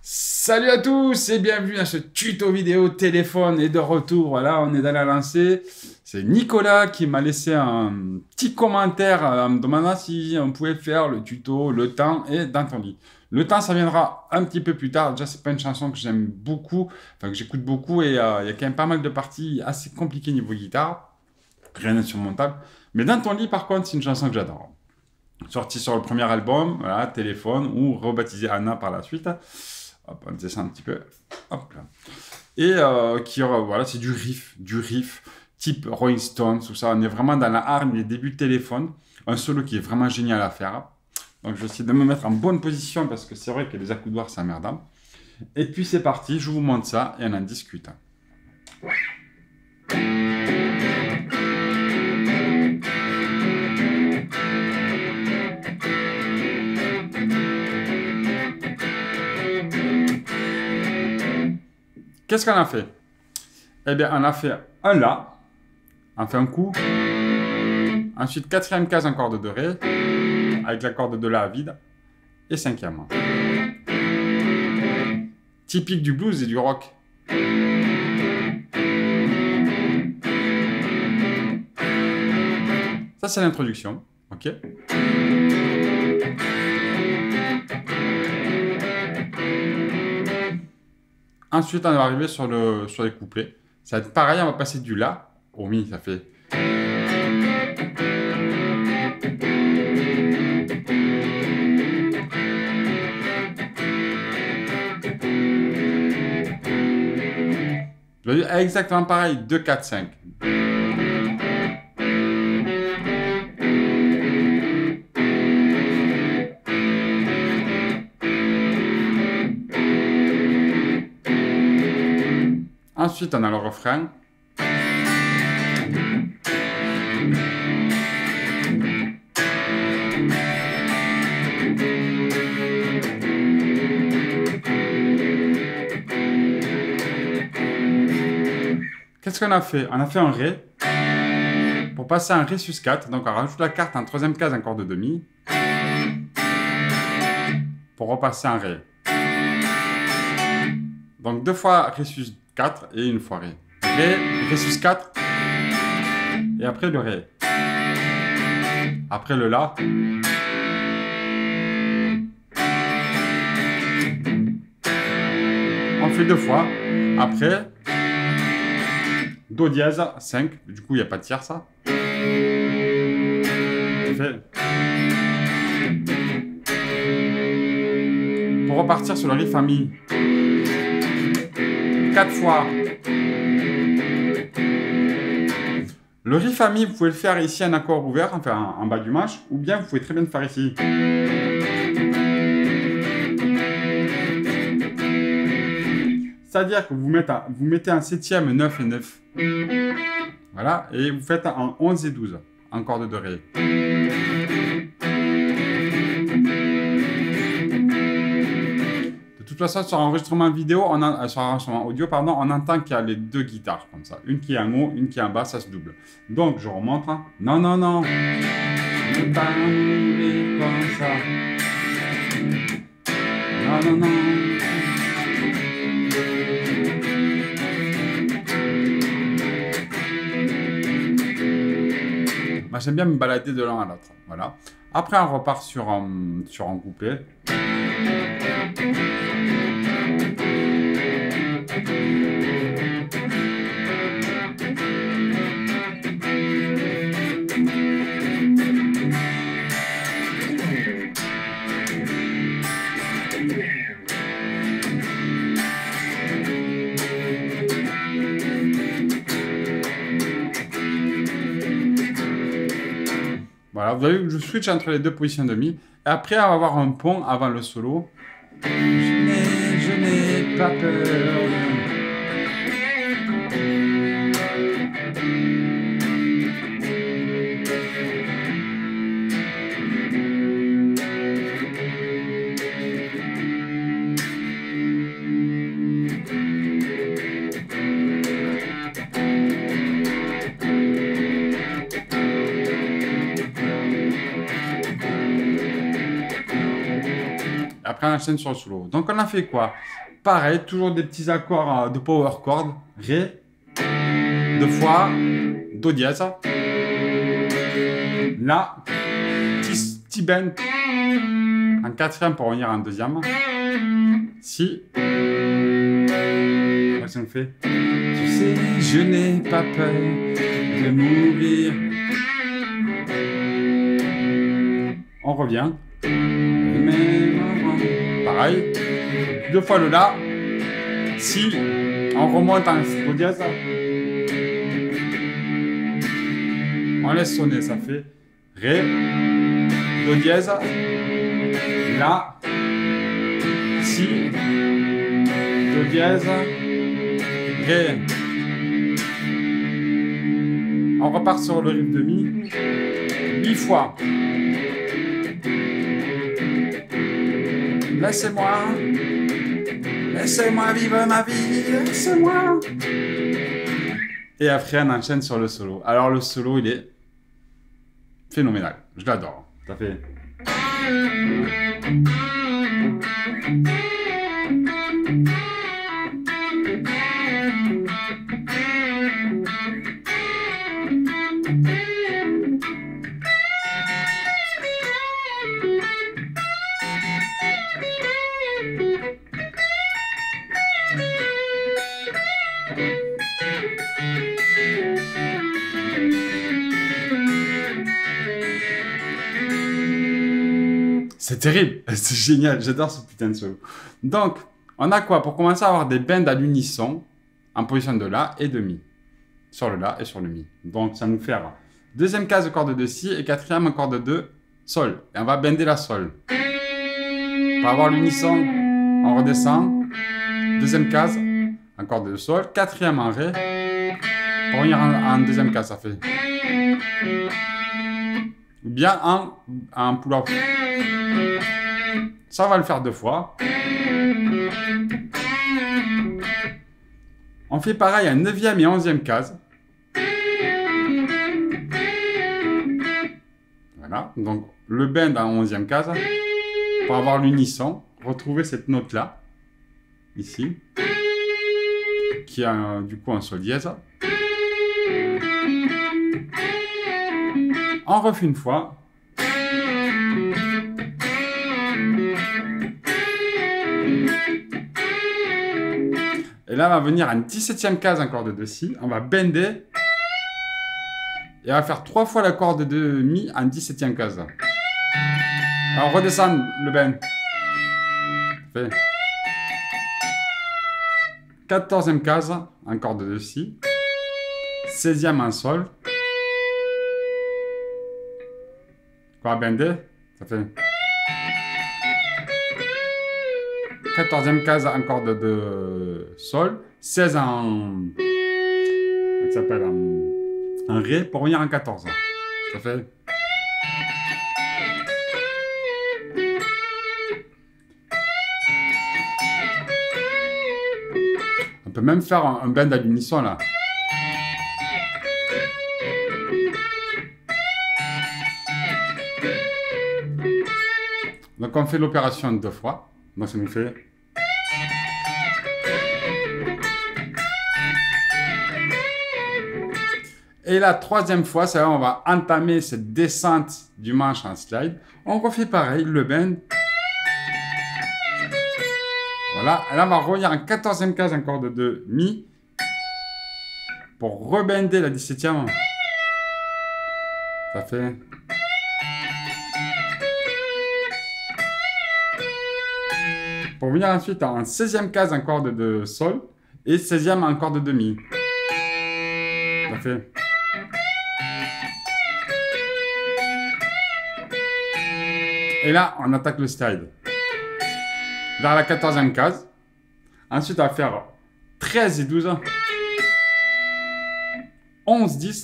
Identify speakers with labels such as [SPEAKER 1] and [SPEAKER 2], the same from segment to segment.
[SPEAKER 1] Salut à tous et bienvenue à ce tuto vidéo téléphone et de retour. Voilà, on est dans la lancée. C'est Nicolas qui m'a laissé un petit commentaire en me demandant si on pouvait faire le tuto Le temps est dans ton lit. Le temps, ça viendra un petit peu plus tard. Déjà, c'est pas une chanson que j'aime beaucoup, enfin que j'écoute beaucoup et il y a quand même pas mal de parties assez compliquées niveau guitare. Rien d'insurmontable. Mais dans ton lit, par contre, c'est une chanson que j'adore. Sortie sur le premier album, voilà, Téléphone, ou rebaptisé Anna par la suite. Hop, on descend un petit peu. Hop là. Et voilà, c'est du riff, type Rolling Stones, tout ça. On est vraiment dans la hargne des débuts de Téléphone. Un solo qui est vraiment génial à faire. Donc, je vais essayer de me mettre en bonne position parce que c'est vrai que les accoudoirs, c'est emmerdant. Et puis, c'est parti, je vous montre ça et on en discute. Qu'est-ce qu'on a fait? Eh bien, on a fait un La, on fait un coup, ensuite quatrième case en corde de Ré, avec la corde de La vide, et cinquième. Typique du blues et du rock. Ça, c'est l'introduction, ok? Ensuite, on va arriver sur les couplets. Ça va être pareil, on va passer du La au Mi, ça fait... Je vais dire exactement pareil, 2, 4, 5. Ensuite, on a le refrain. Qu'est-ce qu'on a fait? On a fait un Ré. Pour passer un Ré sus 4, donc on rajoute la carte en troisième case en corde de Mi. Pour repasser un Ré. Donc deux fois Ré sus 4 et une fois Ré. Ré sus 4. Et après le Ré. Après le La. On fait deux fois. Après, Do dièse 5. Du coup, il n'y a pas de tiers, ça. Pour repartir sur le riff en Mi. 4 fois. Le riff à Mi, vous pouvez le faire ici en accord ouvert, enfin en bas du manche, ou bien vous pouvez très bien le faire ici. C'est-à-dire que vous mettez un septième, 9 et 9. Voilà, et vous faites en 11 et 12, en corde de Ré. De toute façon, sur enregistrement vidéo, sur enregistrement audio, pardon, on entend qu'il y a les deux guitares comme ça. Une qui est en haut, une qui est en bas, ça se double. Donc, je remonte. Non, non, non. Ne pas mourir comme ça. Non, non, non. Moi, j'aime bien me balader de l'un à l'autre. Voilà. Après, on repart sur un couplet. Voilà, vous avez vu que je switch entre les deux positions de Mi. Et après, on va avoir un pont avant le solo. Je n'ai pas peur. après, on enchaîne sur le solo. Donc, on a fait quoi? Pareil, toujours des petits accords de power chord. Ré, deux fois, Do dièse. Là, petit bend en quatrième pour revenir en deuxième. Si. Qu'est-ce qu'on fait? Tu sais, je n'ai pas peur de mourir. On revient. Pareil. Deux fois le La. Si. On remonte en Do dièse. On laisse sonner, ça fait Ré, Do dièse, La, Si, Do dièse, Ré. On repart sur le riff de Mi, 8 fois. Laissez-moi vivre ma vie, laissez-moi. Et après, on enchaîne sur le solo. Alors, le solo, il est phénoménal. Je l'adore. Ça fait... C'est terrible, c'est génial, j'adore ce putain de solo. Donc, on a quoi? Pour commencer à avoir des bends à l'unisson, en position de La et de Mi. Sur le La et sur le Mi. Donc, ça nous fait deuxième case de corde de Si et quatrième corde de Sol. Et on va bender la Sol. Pour avoir l'unisson, on redescend. Deuxième case, en corde de Sol. Quatrième en Ré. Pour venir en deuxième case, ça fait... Ou bien en pull-off. Ça, on va le faire deux fois. On fait pareil à 9e et 11e case. Voilà. Donc, le bend en 11e case. Pour avoir l'unisson, retrouver cette note-là. Ici. Qui a du coup un Sol dièse. On refait une fois. Et là, on va venir à une 17e case en corde de Si. On va bender. Et on va faire 3 fois la corde de Mi en 17e case. Alors, on redescend le bend. Fait 14e case en corde de Si. 16e en Sol. On va bender. Ça fait 14e case en corde de Sol, 16 en... Ça s'appelle en Ré pour venir en 14. Ça fait... On peut même faire un bend à l'unisson là. Donc on fait l'opération deux fois. Donc ça nous fait... Et la troisième fois, c'est là on va entamer cette descente du manche en slide. On refait pareil, le bend. Voilà, et là on va revenir en 14e case en corde de Mi. Pour rebender la 17e. Ça fait... Pour venir ensuite en 16e case en corde de Sol et 16e en corde de Mi. Ça fait... Et là, on attaque le slide. Vers la 14e case. Ensuite, on va faire 13 et 12. 11, 10.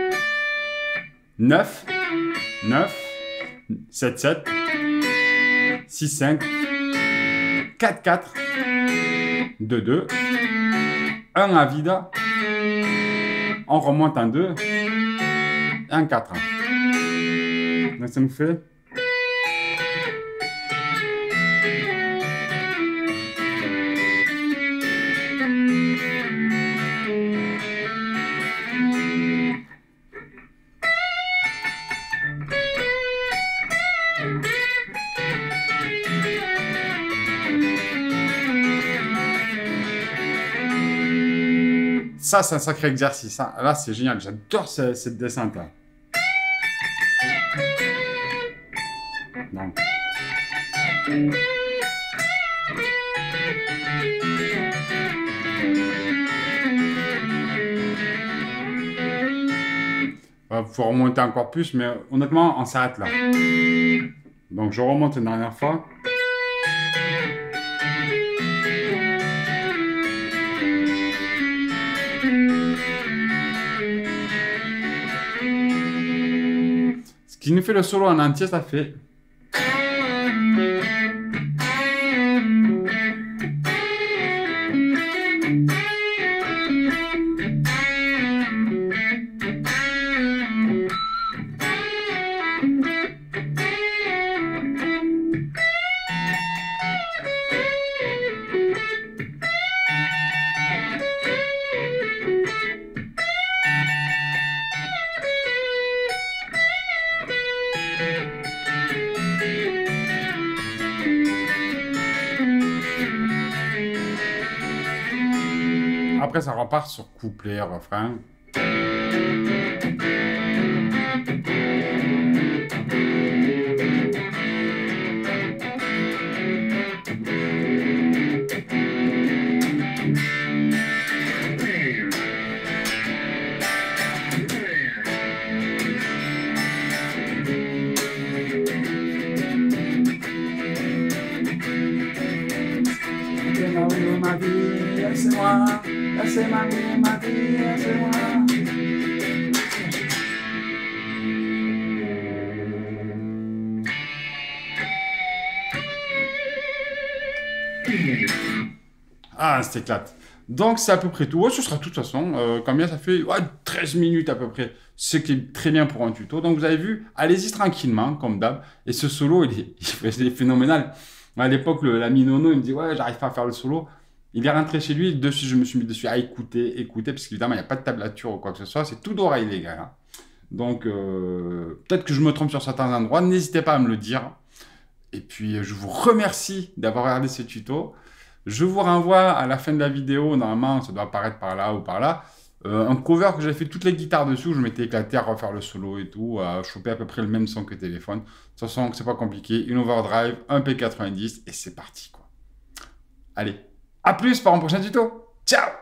[SPEAKER 1] 9. 9. 7, 7. 6, 5. 4, 4. 2, 2. 1 à vide. On remonte en 2. Et en 4. Donc ça nous fait... Ça, c'est un sacré exercice. Hein. Là, c'est génial. J'adore cette descente. Là. Donc. Il faut remonter encore plus, mais honnêtement, on s'arrête là. Donc, je remonte une dernière fois. Ce qui nous fait le solo en entier, ça fait... Après, ça repart sur couplet, refrain. Ma vie, c'est moi. C'est ma vie, c'est moi. Ah, c'est éclate. Donc, c'est à peu près tout. Ouais, ce sera tout de toute façon. Combien ça fait? 13 minutes à peu près. Ce qui est très bien pour un tuto. Donc, vous avez vu, allez-y tranquillement, comme d'hab. Et ce solo, il est phénoménal. À l'époque, l'ami Nono, il me dit, ouais, j'arrive pas à faire le solo. Il est rentré chez lui, dessus, je me suis mis dessus à écouter, parce qu'évidemment, il n'y a pas de tablature ou quoi que ce soit, c'est tout d'oreille, les gars. Hein. Donc, peut-être que je me trompe sur certains endroits, n'hésitez pas à me le dire. Et puis, je vous remercie d'avoir regardé ce tuto. Je vous renvoie à la fin de la vidéo, normalement, ça doit apparaître par là ou par là, un cover que j'ai fait toutes les guitares dessus, où je m'étais éclaté à refaire le solo et tout, à choper à peu près le même son que téléphone. De toute façon, c'est pas compliqué, une overdrive, un P90, et c'est parti, quoi. Allez. A plus pour un prochain tuto. Ciao!